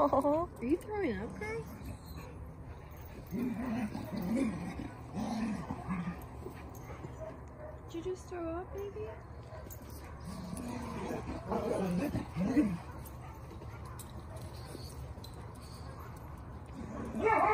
Oh. Are you throwing up, girl? Did you just throw up, baby? Yeah.